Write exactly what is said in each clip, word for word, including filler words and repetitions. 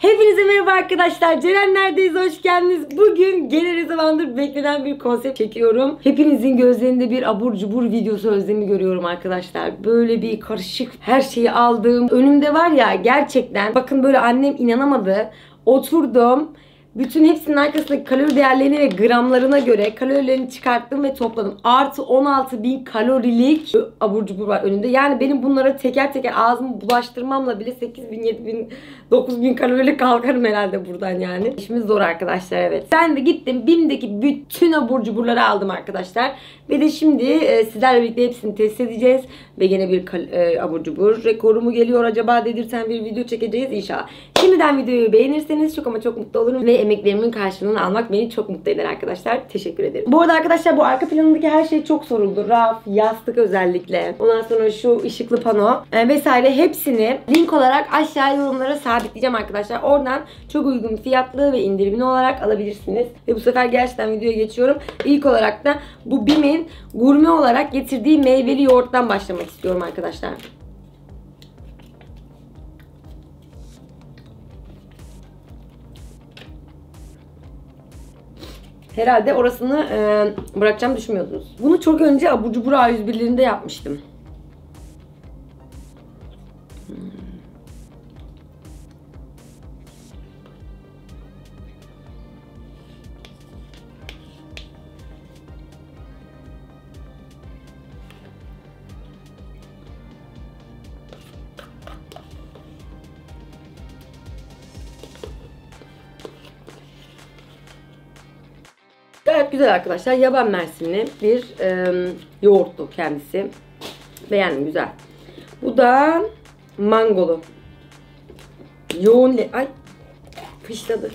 Hepinize merhaba arkadaşlar. Cerenler'deyiz. Hoş geldiniz. Bugün gene ne zamandır beklenen bir konsept çekiyorum. Hepinizin gözlerinde bir abur cubur videosu özlemi görüyorum arkadaşlar. Böyle bir karışık her şeyi aldım. Önümde var ya gerçekten. Bakın böyle annem inanamadı. Oturdum. Bütün hepsinin arkasındaki kalori değerlerini ve gramlarına göre kalorilerini çıkarttım ve topladım. Artı on altı bin kalorilik abur cubur var önünde. Yani benim bunlara teker teker ağzımı bulaştırmamla bile sekiz bin, yedi bin, dokuz bin kalorilik kalkarım herhalde buradan yani. İşimiz zor arkadaşlar, evet. Ben de gittim BİM'deki bütün abur cuburları aldım arkadaşlar. Ve de şimdi e, sizlerle birlikte hepsini test edeceğiz. Ve gene bir e, abur cubur rekoru mu geliyor acaba dedirten bir video çekeceğiz inşallah. Şimdiden videoyu beğenirseniz çok ama çok mutlu olurum. Ve emeklerimin karşılığını almak beni çok mutlu eder arkadaşlar. Teşekkür ederim. Bu arada arkadaşlar bu arka planındaki her şey çok soruldu. Raf, yastık özellikle. Ondan sonra şu ışıklı pano e, vesaire hepsini link olarak aşağı yorumlara sabitleyeceğim arkadaşlar. Oradan çok uygun fiyatlı ve indirimli olarak alabilirsiniz. Ve bu sefer gerçekten videoya geçiyorum. İlk olarak da bu BİM'in gurme olarak getirdiği meyveli yoğurttan başlamak istiyorum arkadaşlar. Herhalde orasını e, bırakacağım düşünmüyordunuz. Bunu çok önce abur cubur A yüz birlerinde yapmıştım. Hmm. Gayet güzel arkadaşlar. Yaban mersinli bir e, yoğurtlu kendisi. Beğendim, güzel. Bu da mangolu. Yoğun le... Ay fışladı.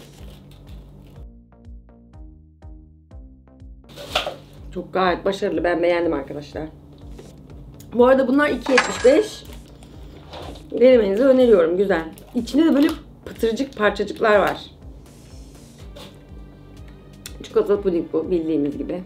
Çok gayet başarılı. Ben beğendim arkadaşlar. Bu arada bunlar iki yetmiş beş. Denemenizi öneriyorum. Güzel. İçinde de böyle pıtırcık parçacıklar var. Çikolatalı puding bu bildiğimiz gibi.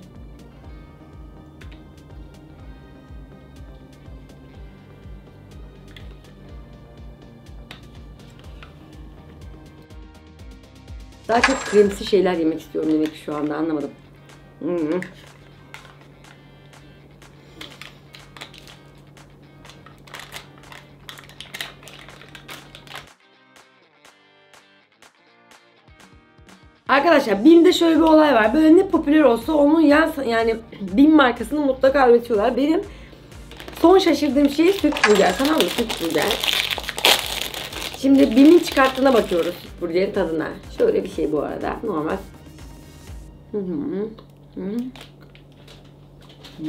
Daha çok kremsi şeyler yemek istiyorum demek ki şu anda, anlamadım. Hmm. Arkadaşlar BİM'de şöyle bir olay var. Böyle ne popüler olsa onun yan, yani BİM markasını mutlaka üretiyorlar. Benim son şaşırdığım şey süt burger. Tamam mı? Süt burger. Şimdi BİM'in çıkarttığına bakıyoruz. Süt burgerin tadına. Şöyle bir şey bu arada. Normal. Hı hı. Hı. Hı.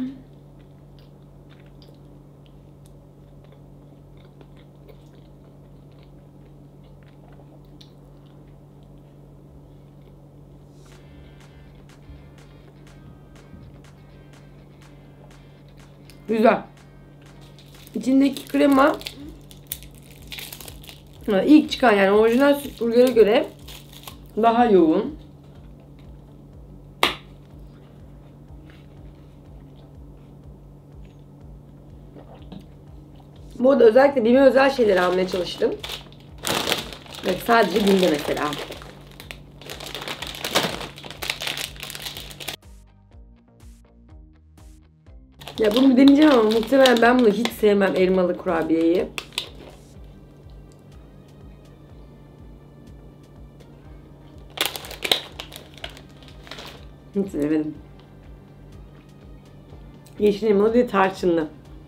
Güzel. İçindeki krema ilk çıkan yani orijinal süt burger'e göre daha yoğun. Bu arada özellikle BİM'e özel şeyler almaya çalıştım. Evet, sadece BİM'de mesela. Ya bunu bir deneyeceğim ama muhtemelen ben bunu hiç sevmem, elmalı kurabiyeyi. Hiç sevmedim. Yeşil elmalı bir tarçınlı.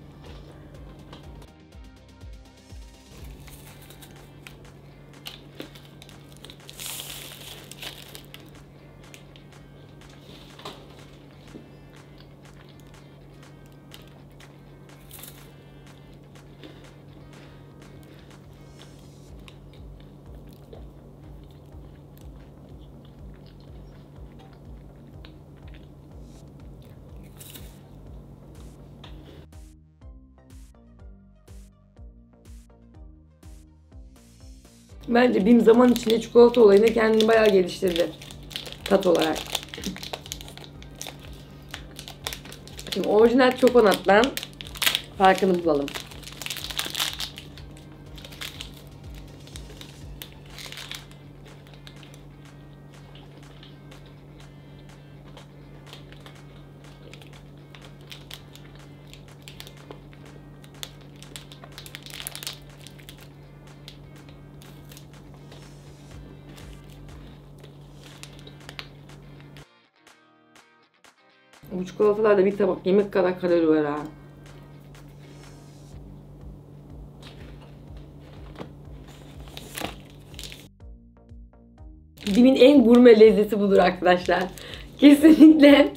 Bence BİM zaman içinde çikolata olayında kendini bayağı geliştirdi. Tat olarak. Şimdi orijinal çokonattan farkını bulalım. Bu çikolatalarda bir tabak yemek kadar kalori var ha. Bim'in en gurme lezzeti budur arkadaşlar. Kesinlikle.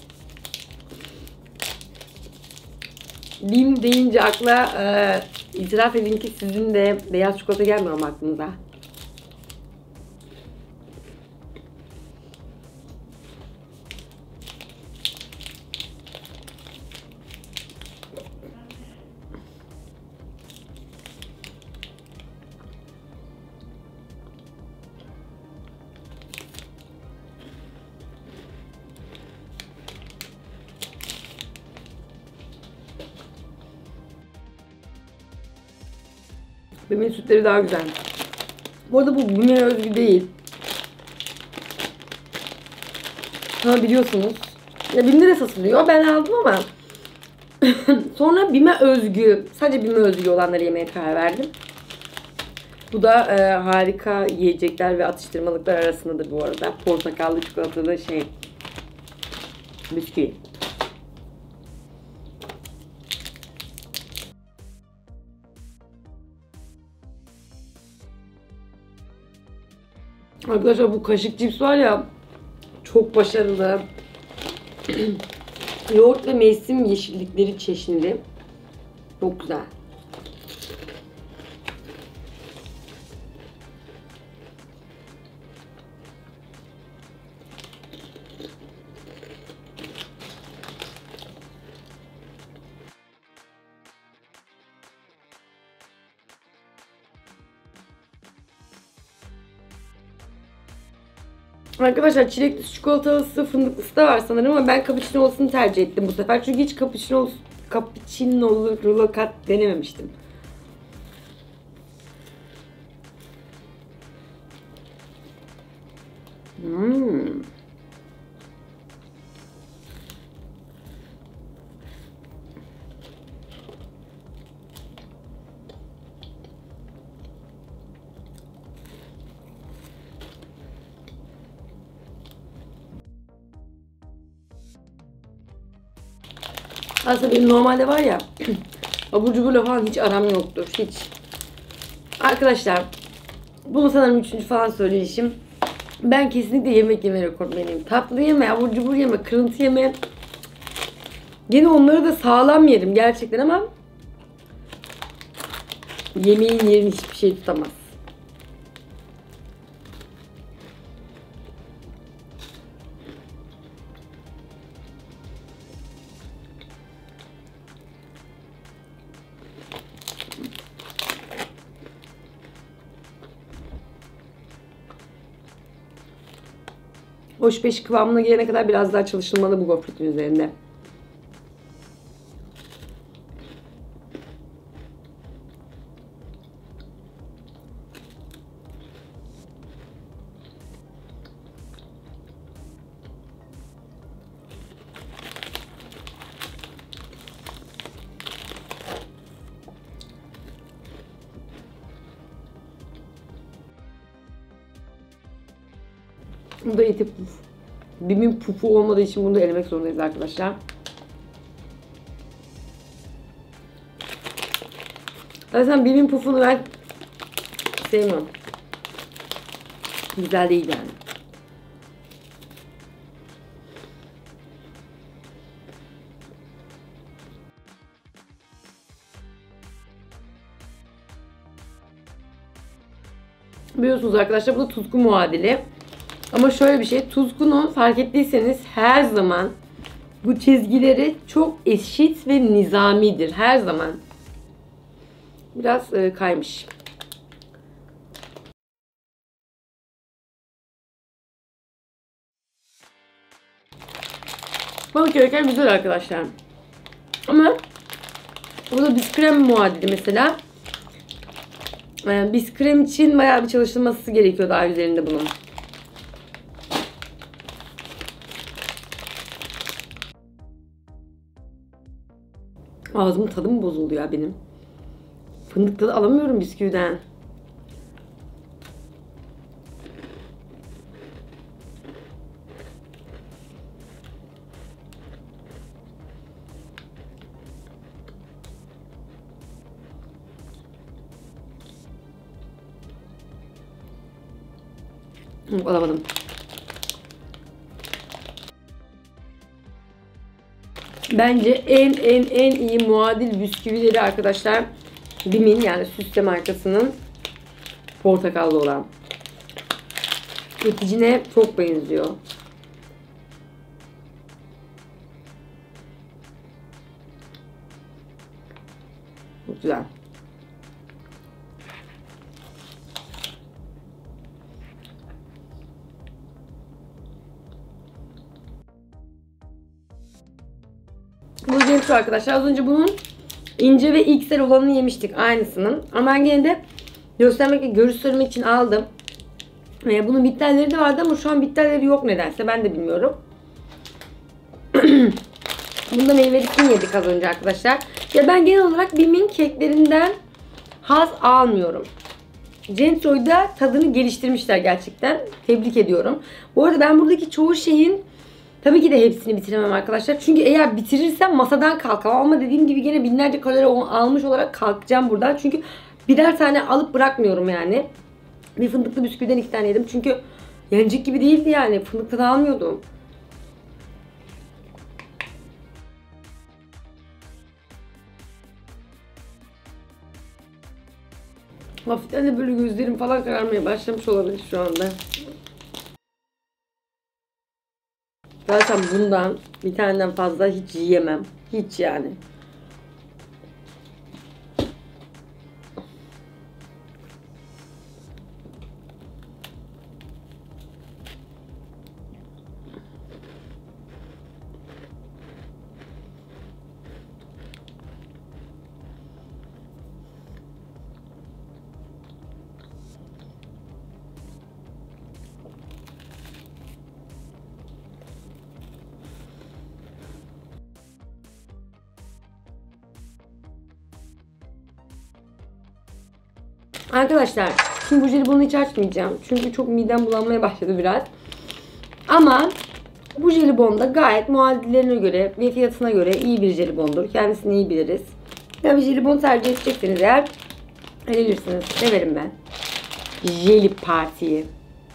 Bim deyince akla e, itiraf edin ki sizin de beyaz çikolata gelmiyor mu aklınıza? Bim'in sütleri daha güzel. Bu arada bu Bim'e özgü değil. Ha biliyorsunuz. Ya Bim'de de satılıyor. Ben aldım ama sonra Bim'e özgü, sadece Bim'e özgü olanları yemeye karar verdim. Bu da e, harika yiyecekler ve atıştırmalıklar arasındadır bu arada. Portakallı çikolatalı şey. Bisküvi. Arkadaşlar bu kaşık cips var ya, çok başarılı. Yoğurt ve mevsim yeşillikleri çeşnili. Çok güzel. Arkadaşlar çilekli çikolatalısı, fındıklısı da var sanırım ama ben cappuccino'lusunu tercih ettim bu sefer. Çünkü hiç cappuccino cappuccino'lu rulo kat denememiştim. Hmm. Aslında benim normalde var ya abur cuburla falan hiç aram yoktur. Hiç. Arkadaşlar bunu sanırım üçüncü falan söyleyişim. Ben kesinlikle yemek yeme rekortmeniyim. Tatlı yeme, abur cubur yeme, kırıntı yeme. Yine onları da sağlam yerim gerçekten ama yemeğin yerini hiçbir şey tutamaz. Hoş beş kıvamına gelene kadar biraz daha çalışılmalı bu gofretin üzerinde. Bu da eti puf. Bim'in pufu olmadığı için bunu da elemek zorundayız arkadaşlar. Zaten Bim'in pufunu ben sevmiyorum. Güzel değil yani. Biliyorsunuz arkadaşlar bu da tuzku muadili. Ama şöyle bir şey, tuzkunun fark ettiyseniz her zaman bu çizgileri çok eşit ve nizamidir. Her zaman. Biraz e, kaymış. Balık köreker güzel arkadaşlar. Ama bu da biskrem muadili mesela. E, biskrem için bayağı bir çalışılması gerekiyor daha üzerinde bunun. Ağzımın tadı mı bozuldu ya benim? Fındık tadı alamıyorum bisküviden. Alamadım. Bence en en en iyi muadil bisküvileri arkadaşlar Bim'in, yani Süste markasının portakallı olan. Eticine çok benziyor. Çok güzel. Bu Cemsu arkadaşlar. Az önce bunun ince ve X L olanını yemiştik. Aynısının. Ama ben gene de göstermek, görüş söylemek için aldım. Ee, bunun bitterleri de vardı ama şu an bitterleri yok nedense. Ben de bilmiyorum. Bunda meyvelisini yedik az önce arkadaşlar. Ya ben genel olarak Bim'in keklerinden haz almıyorum. Centro'da tadını geliştirmişler gerçekten. Tebrik ediyorum. Bu arada ben buradaki çoğu şeyin tabii ki de hepsini bitiremem arkadaşlar. Çünkü eğer bitirirsem masadan kalkamam. Ama dediğim gibi gene binlerce kalori almış olarak kalkacağım buradan. Çünkü birer tane alıp bırakmıyorum yani. Bir fındıklı bisküviden iki tane yedim. Çünkü yenecek gibi değildi yani. Fındıklı da almıyordum. Hafiften de böyle gözlerim falan kararmaya başlamış olabilir şu anda. Zaten bundan bir taneden fazla hiç yiyemem. Hiç yani. Arkadaşlar şimdi bu jelibonu hiç açmayacağım. Çünkü çok midem bulanmaya başladı biraz. Ama bu jelibon da gayet muadillerine göre ve fiyatına göre iyi bir jelibondur. Kendisini iyi biliriz. Ya bir jelibon tercih edecekseniz eğer verirsiniz. Severim ben. Jelly Parti'yi.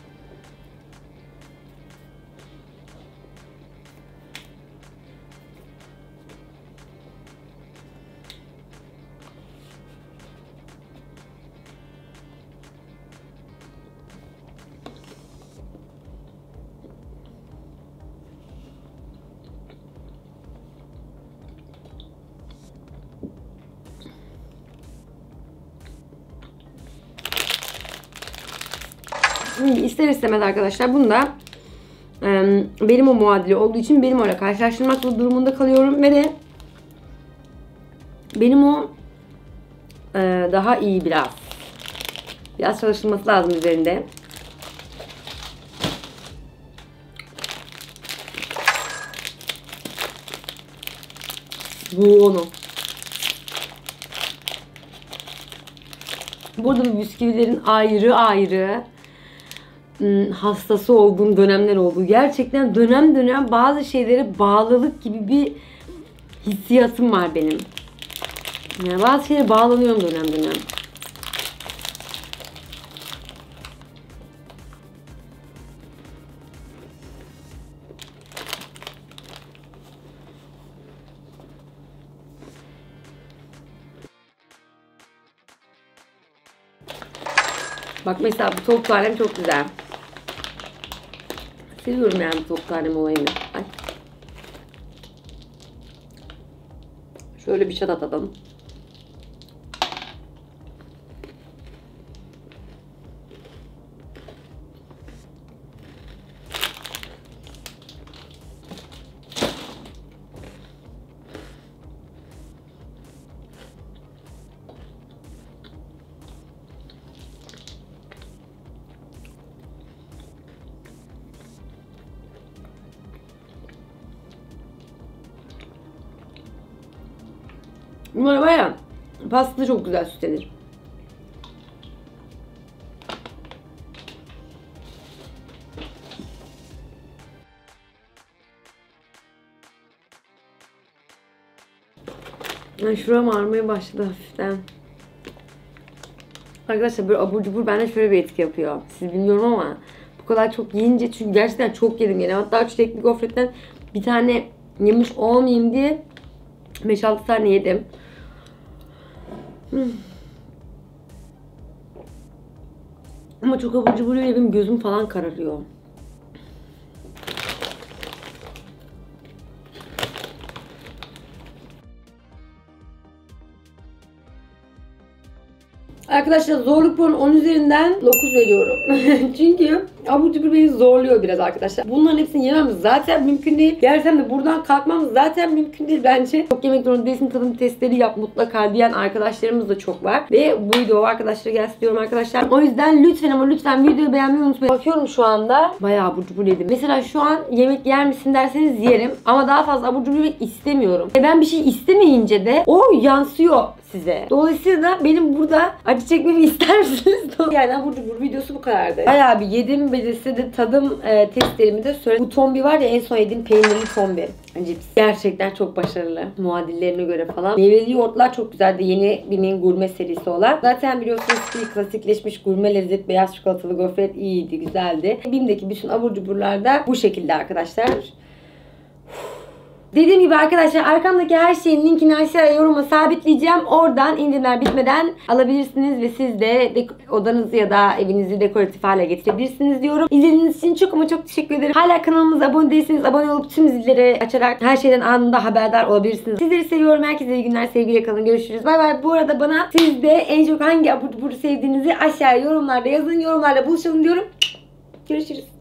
Şimdi ister istemez arkadaşlar bunda e, benim o muadili olduğu için benim öyle karşılaştırmak durumunda kalıyorum ve de benim o e, daha iyi biraz. Biraz çalışılması lazım üzerinde. Bu onu. Burada bu bisküvilerin ayrı ayrı hastası olduğum dönemler oldu. Gerçekten dönem dönem bazı şeylere bağlılık gibi bir hissiyatım var benim. Yani bazı şeylere bağlanıyorum dönem dönem. Bak mesela bu tavuk tarem çok güzel. Seviyorum yani tavuk tarem olayını. Ay. Şöyle bir şat atalım. Bunlar var ya, pasta çok güzel süslenir. Yani şuram ağrımaya başladı hafiften. Arkadaşlar böyle abur cubur bende şöyle bir etki yapıyor. Siz bilmiyorum ama bu kadar çok yiyince, çünkü gerçekten çok yedim yani. Hatta çilekli gofretten bir tane yemiş olmayayım diye beş altı tane yedim. Hmm. Ama çok abur cubur yiyor, benim gözüm falan kararıyor. Arkadaşlar zorluk puanı on üzerinden dokuz veriyorum. Çünkü abur cubur beni zorluyor biraz arkadaşlar. Bunların hepsini yemem zaten mümkün değil. Yersem de buradan kalkmam zaten mümkün değil bence. Çok yemek zorunda değilsin, tadım testleri yap mutlaka diyen arkadaşlarımız da çok var. Ve bu video arkadaşlara gelsin diyorum arkadaşlar. O yüzden lütfen ama lütfen videoyu beğenmeyi unutmayın. Bakıyorum şu anda bayağı abur cubur yedim. Mesela şu an yemek yer misin derseniz yerim. Ama daha fazla abur cubur yemek istemiyorum. E ben bir şey istemeyince de o yansıyor size. Dolayısıyla da benim burada acı çekmemi ister misiniz? Yani abur cubur videosu bu kadardı. Bayağı bir yedim ve de size de tadım e, testlerimi de söyledim. Bu tombi var ya, en son yediğim peynirli tombi. Cips. Gerçekten çok başarılı. Muadillerine göre falan. Meyveli yoğurtlar çok güzeldi. Yeni Bim'in gurme serisi olan. Zaten biliyorsunuz ki klasikleşmiş gurme lezzet beyaz çikolatalı gofret iyiydi, güzeldi. Bim'deki bütün abur cuburlar da bu şekilde arkadaşlar. Dediğim gibi arkadaşlar, arkamdaki her şeyin linkini aşağıya yoruma sabitleyeceğim. Oradan indirimler bitmeden alabilirsiniz ve siz de odanızı ya da evinizi dekoratif hale getirebilirsiniz diyorum. İzlediğiniz için çok ama çok teşekkür ederim. Hala kanalımıza abone değilseniz abone olup tüm zilleri açarak her şeyden anında haberdar olabilirsiniz. Sizleri seviyorum. Herkese iyi günler. Sevgiyle kalın. Görüşürüz. Bay bay. Bu arada bana siz de en çok hangi abur cubur sevdiğinizi aşağıya yorumlarda yazın. Yorumlarla buluşalım diyorum. Görüşürüz.